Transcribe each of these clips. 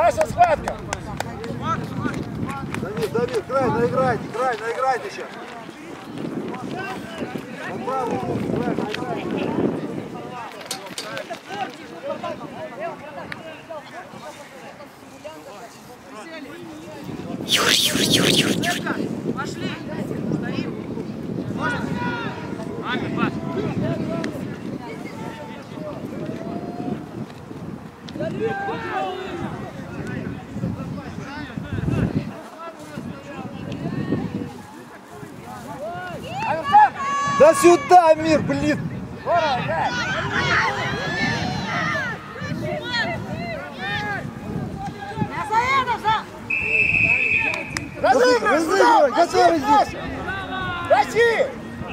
Наша схватка. Давид, край, наиграйте сейчас. Юр. Пошли. Стоим. Маме, пас. Да сюда, Мир, блин! Разыгрывай, готовы здесь! Тащи!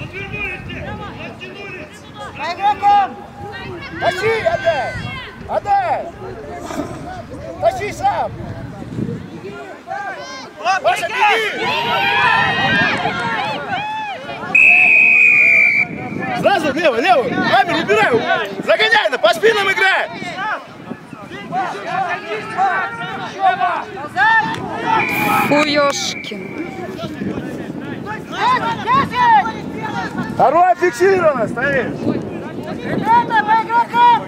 По игрокам! Тащи, отдай! Тащи сам! Паша, беги! Сразу левый! Амир, убирай! Загоняй, по спинам играй! Хуёшкин. Второе фиксировано, стоит! Ребята, по игрокам!